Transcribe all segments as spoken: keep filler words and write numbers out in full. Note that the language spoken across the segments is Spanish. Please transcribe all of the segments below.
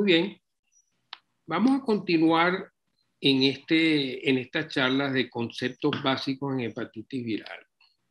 Muy bien. Vamos a continuar en, este, en estas charlas de conceptos básicos en hepatitis viral.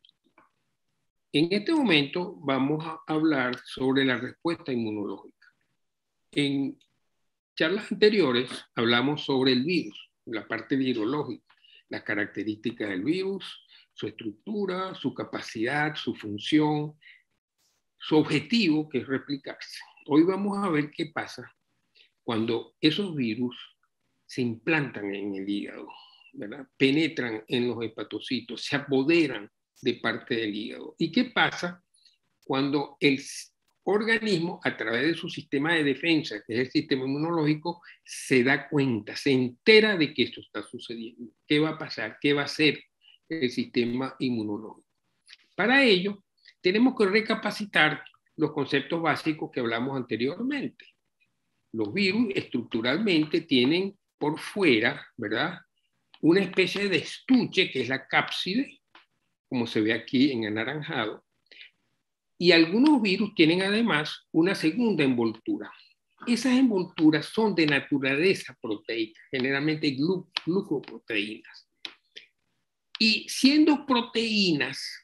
En este momento vamos a hablar sobre la respuesta inmunológica. En charlas anteriores hablamos sobre el virus, la parte virológica, las características del virus, su estructura, su capacidad, su función, su objetivo, que es replicarse. Hoy vamos a ver qué pasa cuando esos virus se implantan en el hígado, ¿verdad? Penetran en los hepatocitos, se apoderan de parte del hígado. ¿Y qué pasa cuando el organismo, a través de su sistema de defensa, que es el sistema inmunológico, se da cuenta, se entera de que esto está sucediendo? ¿Qué va a pasar? ¿Qué va a hacer el sistema inmunológico? Para ello, tenemos que recapacitar los conceptos básicos que hablamos anteriormente. Los virus estructuralmente tienen por fuera, ¿verdad?, una especie de estuche que es la cápside, como se ve aquí en anaranjado, y algunos virus tienen además una segunda envoltura. Esas envolturas son de naturaleza proteica, generalmente glu glucoproteínas. Y siendo proteínas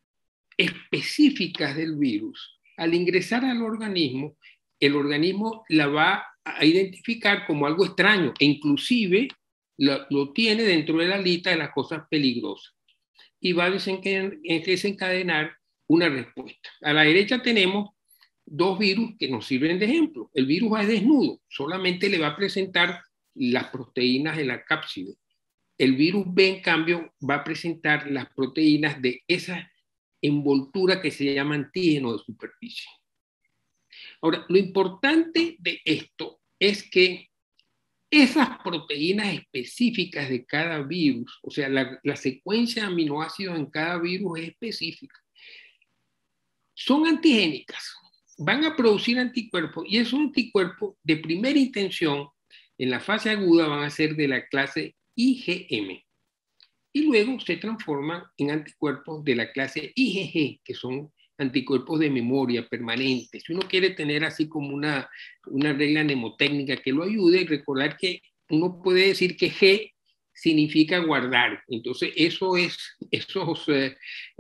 específicas del virus, al ingresar al organismo, el organismo la va a identificar como algo extraño e inclusive lo, lo tiene dentro de la lista de las cosas peligrosas y va a desencadenar, desencadenar una respuesta. A la derecha tenemos dos virus que nos sirven de ejemplo. El virus es desnudo, solamente le va a presentar las proteínas de la cápside. El virus B, en cambio, va a presentar las proteínas de esa envoltura que se llama antígeno de superficie. Ahora, lo importante de esto es que esas proteínas específicas de cada virus, o sea, la, la secuencia de aminoácidos en cada virus es específica, son antigénicas, van a producir anticuerpos y esos anticuerpos de primera intención en la fase aguda van a ser de la clase I G M y luego se transforman en anticuerpos de la clase I G G, que son anticuerpos de memoria permanentes. Si uno quiere tener así como una, una regla mnemotécnica que lo ayude, recordar que uno puede decir que G significa guardar. Entonces, eso es, esos, eh,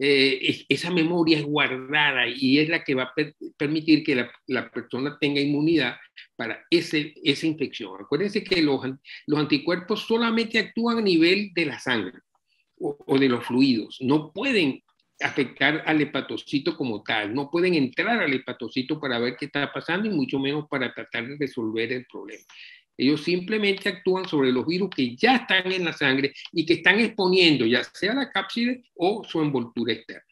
eh, esa memoria es guardada y es la que va a per permitir que la, la persona tenga inmunidad para ese, esa infección. Acuérdense que los, los anticuerpos solamente actúan a nivel de la sangre o, o de los fluidos. No pueden afectar al hepatocito como tal, no pueden entrar al hepatocito para ver qué está pasando y mucho menos para tratar de resolver el problema. Ellos simplemente actúan sobre los virus que ya están en la sangre y que están exponiendo ya sea la cápside o su envoltura externa.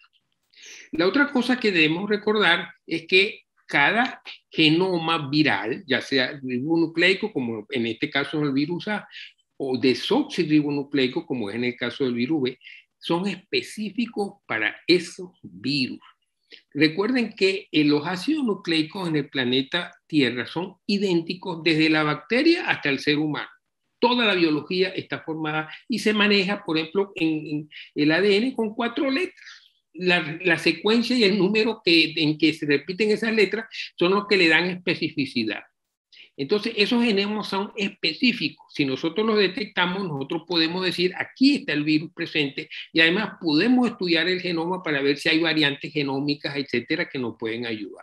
La otra cosa que debemos recordar es que cada genoma viral, ya sea ribonucleico, como en este caso el virus A, o desoxirribonucleico, como es en el caso del virus B, son específicos para esos virus. Recuerden que los ácidos nucleicos en el planeta Tierra son idénticos desde la bacteria hasta el ser humano. Toda la biología está formada y se maneja, por ejemplo, en, en el A D N con cuatro letras. La, la secuencia y el número que, en que se repiten esas letras son los que le dan especificidad. Entonces, esos genomas son específicos. Si nosotros los detectamos, nosotros podemos decir, aquí está el virus presente, y además podemos estudiar el genoma para ver si hay variantes genómicas, etcétera, que nos pueden ayudar.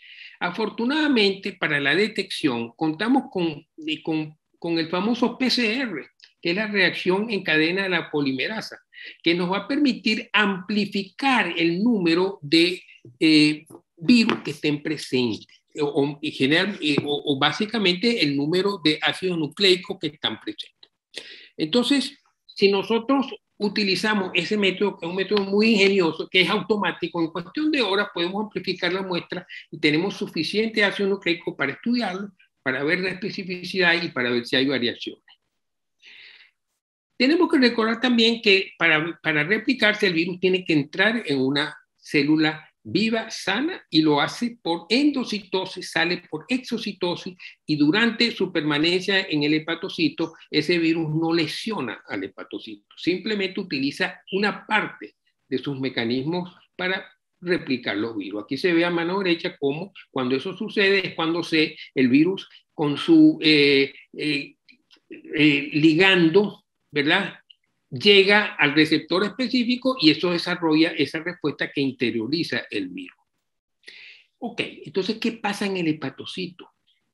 Afortunadamente, para la detección, contamos con, con, con el famoso P C R, que es la reacción en cadena de la polimerasa, que nos va a permitir amplificar el número de eh, virus que estén presentes. O, y general, o, o básicamente el número de ácidos nucleicos que están presentes. Entonces, si nosotros utilizamos ese método, que es un método muy ingenioso, que es automático, en cuestión de horas podemos amplificar la muestra y tenemos suficiente ácido nucleico para estudiarlo, para ver la especificidad y para ver si hay variaciones. Tenemos que recordar también que para, para replicarse el virus tiene que entrar en una célula viva, sana, y lo hace por endocitosis, sale por exocitosis, y durante su permanencia en el hepatocito, ese virus no lesiona al hepatocito, simplemente utiliza una parte de sus mecanismos para replicar los virus. Aquí se ve a mano derecha cómo cuando eso sucede es cuando se, el virus con su eh, eh, eh, ligando, ¿verdad?, llega al receptor específico y eso desarrolla esa respuesta que interioriza el virus. Ok, entonces, ¿qué pasa en el hepatocito?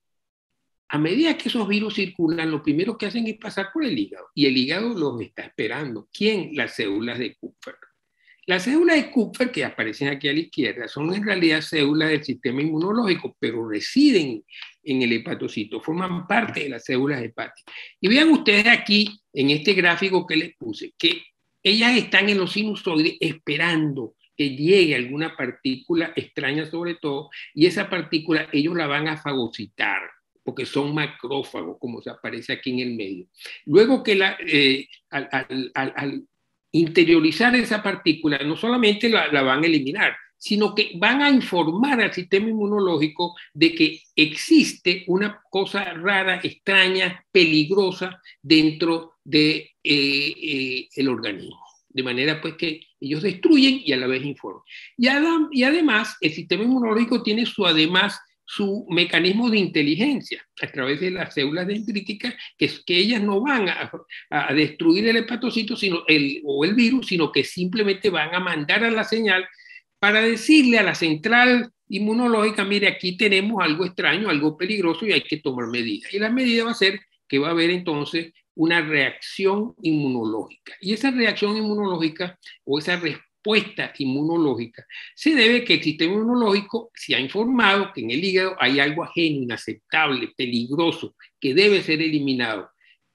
A medida que esos virus circulan, lo primero que hacen es pasar por el hígado, y el hígado los está esperando. ¿Quién? Las células de Kupffer. Las células de Kupffer, que aparecen aquí a la izquierda, son en realidad células del sistema inmunológico, pero residen en el hepatocito, forman parte de las células hepáticas. Y vean ustedes aquí, en este gráfico que les puse, que ellas están en los sinusoides esperando que llegue alguna partícula extraña sobre todo, y esa partícula ellos la van a fagocitar, porque son macrófagos, como se aparece aquí en el medio. Luego que la, eh, al, al, al, al interiorizar esa partícula, no solamente la, la van a eliminar, sino que van a informar al sistema inmunológico de que existe una cosa rara, extraña, peligrosa dentro del de, eh, eh, el organismo. De manera pues que ellos destruyen y a la vez informan. Y, ad y además el sistema inmunológico tiene su además su mecanismo de inteligencia a través de las células dendríticas, que, que ellas no van a, a destruir el hepatocito sino el, o el virus, sino que simplemente van a mandar a la señal para decirle a la central inmunológica, mire, aquí tenemos algo extraño, algo peligroso y hay que tomar medidas. Y la medida va a ser que va a haber entonces una reacción inmunológica. Y esa reacción inmunológica o esa respuesta respuesta inmunológica se debe que el sistema inmunológico se ha informado que en el hígado hay algo ajeno, inaceptable, peligroso, que debe ser eliminado.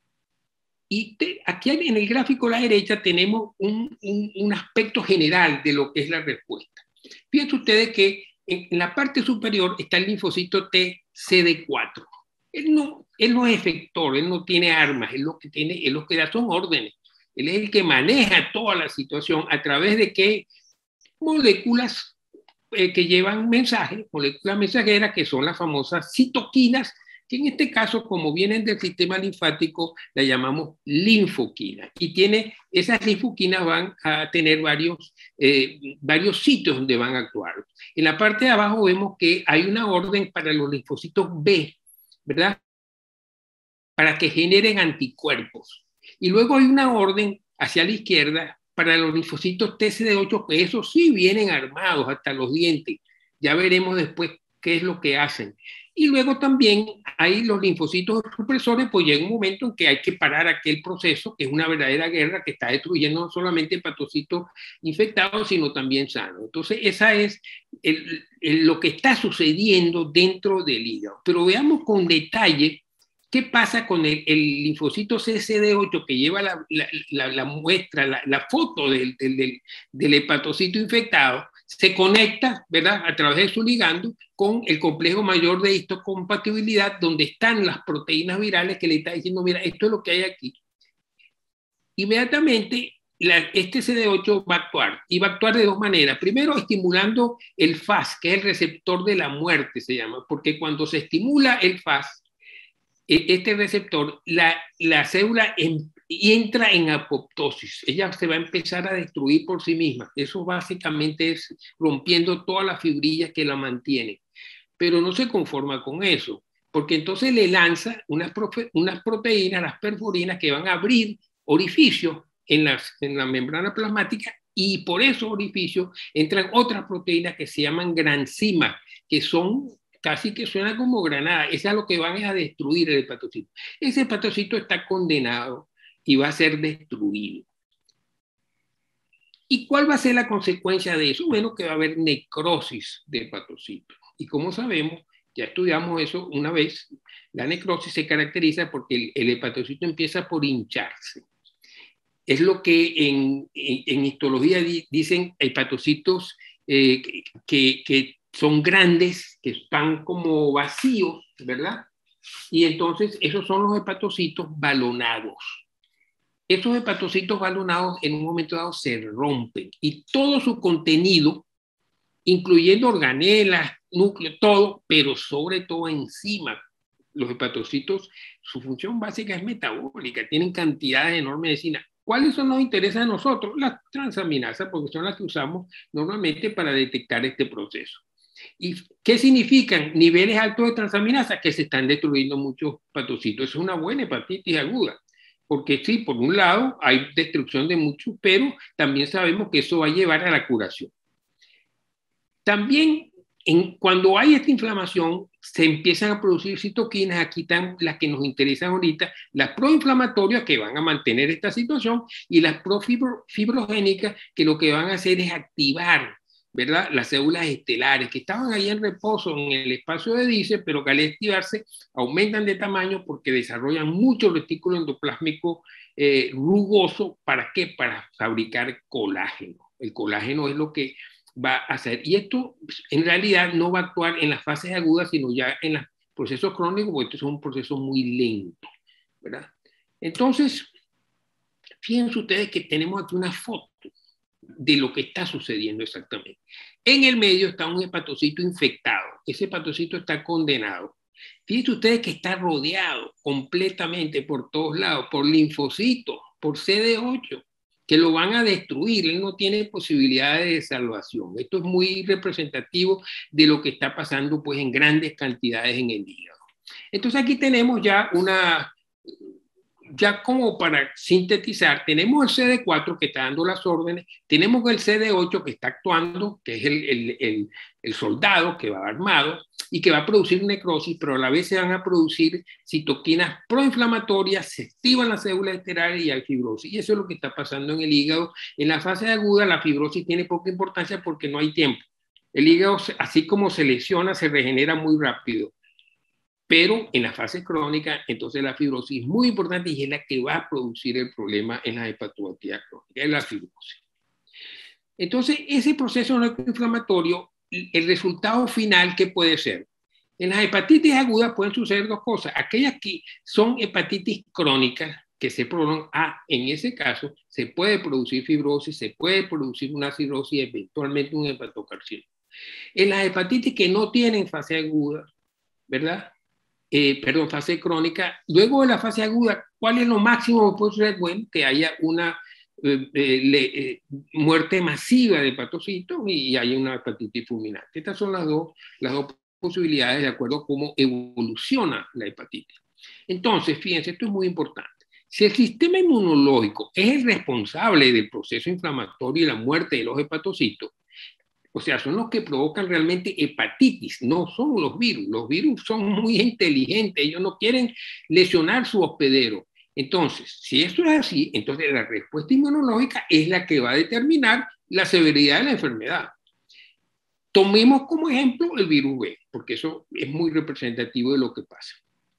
Y te, aquí en el gráfico a la derecha tenemos un, un, un aspecto general de lo que es la respuesta. Fíjense ustedes que en la parte superior está el linfocito T C D cuatro. Él no, él no es efector, él no tiene armas, él lo que tiene, él lo que da son órdenes. Él es el que maneja toda la situación a través de qué moléculas eh, que llevan mensajes, moléculas mensajeras que son las famosas citoquinas, que en este caso, como vienen del sistema linfático, la llamamos linfoquinas. Y tiene, esas linfoquinas van a tener varios, eh, varios sitios donde van a actuar. En la parte de abajo vemos que hay una orden para los linfocitos B, ¿verdad?, para que generen anticuerpos. Y luego hay una orden hacia la izquierda para los linfocitos T C D ocho, que esos sí vienen armados hasta los dientes. Ya veremos después qué es lo que hacen. Y luego también hay los linfocitos supresores, pues llega un momento en que hay que parar aquel proceso, que es una verdadera guerra que está destruyendo no solamente hepatocitos infectados, sino también sanos. Entonces, esa es el, el, lo que está sucediendo dentro del hígado. Pero veamos con detalle ¿qué pasa con el, el linfocito C C D ocho que lleva la, la, la, la muestra, la, la foto del, del, del hepatocito infectado? Se conecta, ¿verdad?, a través de su ligando con el complejo mayor de histocompatibilidad, donde están las proteínas virales que le está diciendo, mira, esto es lo que hay aquí. Inmediatamente, la, este C D ocho va a actuar, y va a actuar de dos maneras. Primero, estimulando el F A S, que es el receptor de la muerte, se llama, porque cuando se estimula el F A S, este receptor, la, la célula en, entra en apoptosis. Ella se va a empezar a destruir por sí misma. Eso básicamente es rompiendo todas las fibrillas que la mantienen. Pero no se conforma con eso, porque entonces le lanza unas, profe, unas proteínas, las perforinas, que van a abrir orificios en, las, en la membrana plasmática, y por esos orificios entran otras proteínas que se llaman granzimas, que son casi que suena como granada. Esa es lo que van a destruir el hepatocito. Ese hepatocito está condenado y va a ser destruido. ¿Y cuál va a ser la consecuencia de eso? Bueno, que va a haber necrosis de hepatocito. Y como sabemos, ya estudiamos eso una vez, la necrosis se caracteriza porque el, el hepatocito empieza por hincharse. Es lo que en, en, en histología di, dicen hepatocitos eh, que, que son grandes, que están como vacíos, ¿verdad? Y entonces esos son los hepatocitos balonados. Esos hepatocitos balonados en un momento dado se rompen y todo su contenido, incluyendo organelas, núcleo, todo, pero sobre todo enzimas. Los hepatocitos, su función básica es metabólica, tienen cantidades enormes de enzimas. ¿Cuáles son los intereses de nosotros? Las transaminasas, porque son las que usamos normalmente para detectar este proceso. ¿Y qué significan niveles altos de transaminasas? Que se están destruyendo muchos hepatocitos. Es una buena hepatitis aguda, porque sí, por un lado hay destrucción de muchos, pero también sabemos que eso va a llevar a la curación. También en, cuando hay esta inflamación, se empiezan a producir citoquinas, aquí están las que nos interesan ahorita, las proinflamatorias que van a mantener esta situación y las profibrogénicas que lo que van a hacer es activar, ¿verdad?, las células estelares que estaban ahí en reposo en el espacio de Dice, pero que al activarse aumentan de tamaño porque desarrollan mucho retículo endoplásmico eh, rugoso. ¿Para qué? Para fabricar colágeno. El colágeno es lo que va a hacer. Y esto en realidad no va a actuar en las fases agudas, sino ya en los procesos crónicos, porque esto es un proceso muy lento, ¿verdad? Entonces, fíjense ustedes que tenemos aquí una foto de lo que está sucediendo exactamente. En el medio está un hepatocito infectado. Ese hepatocito está condenado. Fíjense ustedes que está rodeado completamente por todos lados, por linfocitos, por C D ocho, que lo van a destruir. Él no tiene posibilidades de salvación. Esto es muy representativo de lo que está pasando pues, en grandes cantidades en el hígado. Entonces aquí tenemos ya una... Ya como para sintetizar, tenemos el C D cuatro que está dando las órdenes, tenemos el C D ocho que está actuando, que es el, el, el, el soldado que va armado y que va a producir necrosis, pero a la vez se van a producir citoquinas proinflamatorias, se activan las células estelares y hay fibrosis. Y eso es lo que está pasando en el hígado. En la fase aguda la fibrosis tiene poca importancia porque no hay tiempo. El hígado, así como se lesiona, se regenera muy rápido. Pero en la fase crónica, entonces la fibrosis es muy importante y es la que va a producir el problema en la hepatopatía crónica, es la fibrosis. Entonces, ese proceso inflamatorio, el resultado final, ¿qué puede ser? En las hepatitis agudas pueden suceder dos cosas. Aquellas que son hepatitis crónicas, que se prolongan, ah, en ese caso, se puede producir fibrosis, se puede producir una cirrosis, eventualmente un hepatocarcinoma. En las hepatitis que no tienen fase aguda, ¿verdad? Eh, perdón, fase crónica. Luego de la fase aguda, ¿cuál es lo máximo que puede suceder? Bueno, que haya una eh, eh, muerte masiva de hepatocitos y, y haya una hepatitis fulminante. Estas son las dos, las dos posibilidades de acuerdo a cómo evoluciona la hepatitis. Entonces, fíjense, esto es muy importante. Si el sistema inmunológico es el responsable del proceso inflamatorio y la muerte de los hepatocitos, o sea, son los que provocan realmente hepatitis, no son los virus. Los virus son muy inteligentes, ellos no quieren lesionar su hospedero. Entonces, si esto es así, entonces la respuesta inmunológica es la que va a determinar la severidad de la enfermedad. Tomemos como ejemplo el virus B, porque eso es muy representativo de lo que pasa.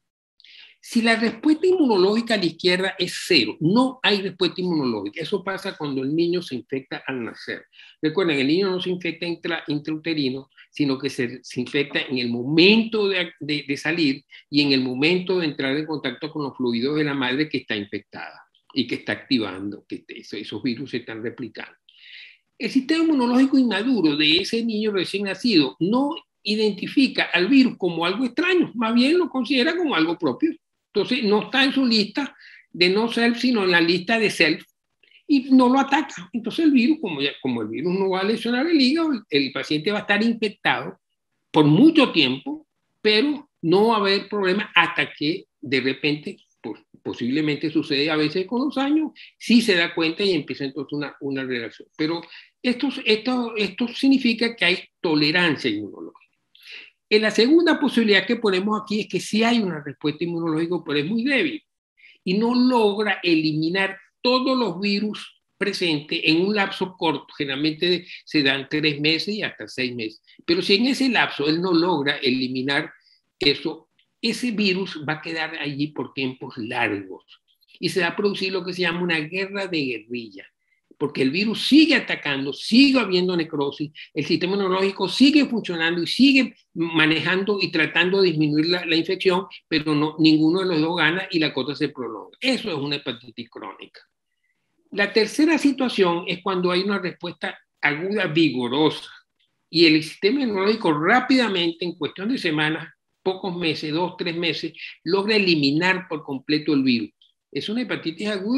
Si la respuesta inmunológica a la izquierda es cero, no hay respuesta inmunológica. Eso pasa cuando el niño se infecta al nacer. Recuerden, el niño no se infecta intra, intrauterino, sino que se, se infecta en el momento de, de, de salir y en el momento de entrar en contacto con los fluidos de la madre que está infectada y que está activando, que esos, esos virus se están replicando. El sistema inmunológico inmaduro de ese niño recién nacido no identifica al virus como algo extraño, más bien lo considera como algo propio. Entonces, no está en su lista de no self, sino en la lista de self, y no lo ataca. Entonces, el virus, como, ya, como el virus no va a lesionar el hígado, el, el paciente va a estar infectado por mucho tiempo, pero no va a haber problema hasta que de repente, pues, posiblemente sucede a veces con los años, sí se da cuenta y empieza entonces una, una relación. Pero esto, esto, esto significa que hay tolerancia inmunológica. En la segunda posibilidad que ponemos aquí es que sí hay una respuesta inmunológica, pero es muy débil y no logra eliminar todos los virus presentes en un lapso corto. Generalmente se dan tres meses y hasta seis meses. Pero si en ese lapso él no logra eliminar eso, ese virus va a quedar allí por tiempos largos y se va a producir lo que se llama una guerra de guerrilla, porque el virus sigue atacando, sigue habiendo necrosis, el sistema inmunológico sigue funcionando y sigue manejando y tratando de disminuir la, la infección, pero no, ninguno de los dos gana y la cosa se prolonga. Eso es una hepatitis crónica. La tercera situación es cuando hay una respuesta aguda vigorosa y el sistema inmunológico rápidamente, en cuestión de semanas, pocos meses, dos, tres meses, logra eliminar por completo el virus. ¿Es una hepatitis aguda?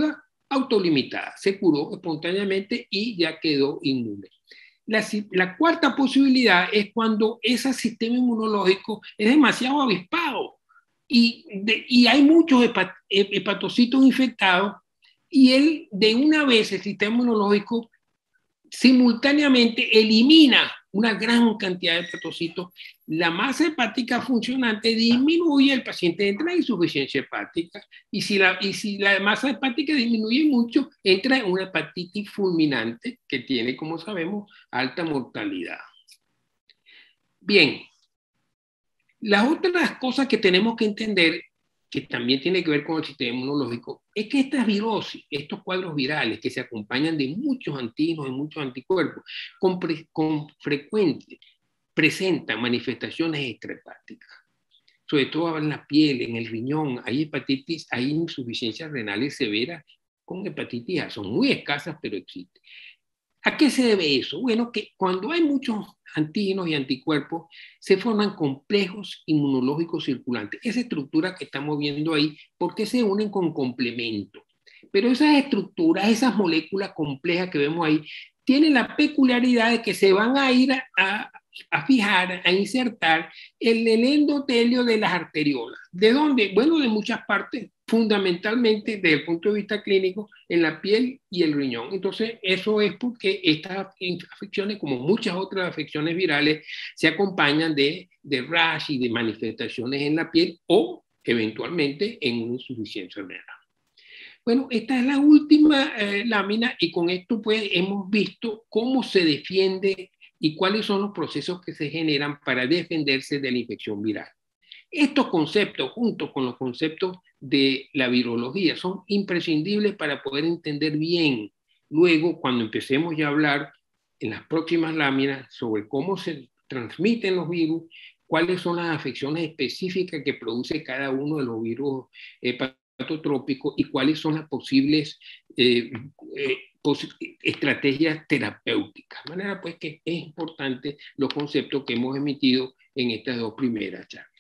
autolimitada, se curó espontáneamente y ya quedó inmune. La, la cuarta posibilidad es cuando ese sistema inmunológico es demasiado avispado y, de, y hay muchos hepat, hepatocitos infectados y él de una vez el sistema inmunológico simultáneamente elimina una gran cantidad de hepatocitos, la masa hepática funcionante disminuye, el paciente entra en insuficiencia hepática, y si, la, y si la masa hepática disminuye mucho, entra en una hepatitis fulminante que tiene, como sabemos, alta mortalidad. Bien, las otras cosas que tenemos que entender, que también tiene que ver con el sistema inmunológico, es que estas virosis, estos cuadros virales que se acompañan de muchos antígenos y muchos anticuerpos, con, pre, con frecuente presentan manifestaciones extrahepáticas, sobre todo en la piel, en el riñón, hay hepatitis, hay insuficiencias renales severas con hepatitis A, son muy escasas, pero existen. ¿A qué se debe eso? Bueno, que cuando hay muchos antígenos y anticuerpos, se forman complejos inmunológicos circulantes. Esa estructura que estamos viendo ahí, ¿por qué se unen con complementos? Pero esas estructuras, esas moléculas complejas que vemos ahí, tienen la peculiaridad de que se van a ir a, a, a fijar, a insertar en el endotelio de las arteriolas. ¿De dónde? Bueno, de muchas partes, fundamentalmente desde el punto de vista clínico, en la piel y el riñón. Entonces, eso es porque estas afecciones, como muchas otras afecciones virales, se acompañan de, de rash y de manifestaciones en la piel o, eventualmente, en una insuficiencia renal. Bueno, esta es la última eh, lámina y con esto pues hemos visto cómo se defiende y cuáles son los procesos que se generan para defenderse de la infección viral. Estos conceptos, junto con los conceptos de la virología, son imprescindibles para poder entender bien luego cuando empecemos ya a hablar en las próximas láminas sobre cómo se transmiten los virus, cuáles son las afecciones específicas que produce cada uno de los virus hepatotrópicos y cuáles son las posibles eh, eh, pos estrategias terapéuticas. De manera pues que es importante los conceptos que hemos emitido en estas dos primeras charlas.